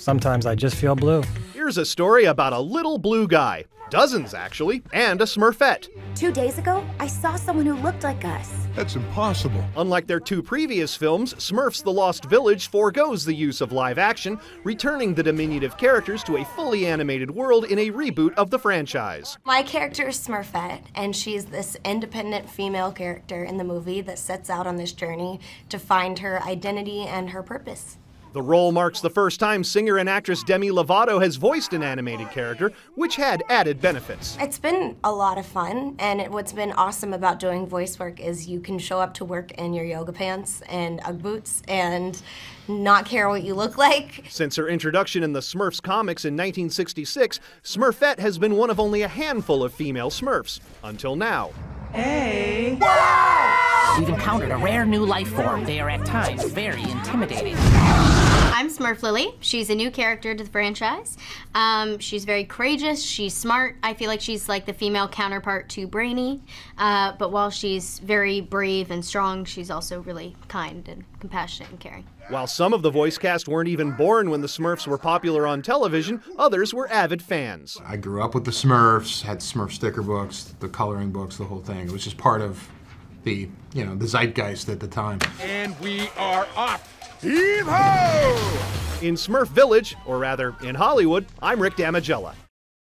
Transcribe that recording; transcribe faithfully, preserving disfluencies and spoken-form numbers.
Sometimes I just feel blue. Here's a story about a little blue guy. Dozens, actually, and a Smurfette. Two days ago, I saw someone who looked like us. That's impossible. Unlike their two previous films, Smurfs The Lost Village forgoes the use of live action, returning the diminutive characters to a fully animated world in a reboot of the franchise. My character is Smurfette, and she's this independent female character in the movie that sets out on this journey to find her identity and her purpose. The role marks the first time singer and actress Demi Lovato has voiced an animated character, which had added benefits. It's been a lot of fun, and it, what's been awesome about doing voice work is you can show up to work in your yoga pants and Ugg boots and not care what you look like. Since her introduction in the Smurfs comics in nineteen sixty-six, Smurfette has been one of only a handful of female Smurfs, until now. Hey! We've encountered a rare new life form. They are at times very intimidating. I'm Smurf Lily. She's a new character to the franchise. Um, she's very courageous, she's smart. I feel like she's like the female counterpart to Brainy. Uh, but while she's very brave and strong, she's also really kind and compassionate and caring. While some of the voice cast weren't even born when the Smurfs were popular on television, others were avid fans. I grew up with the Smurfs, had Smurf sticker books, the coloring books, the whole thing. It was just part of the, you know, the zeitgeist at the time. And we are off. Heave-ho! In Smurf Village, or rather, in Hollywood, I'm Rick Damigella.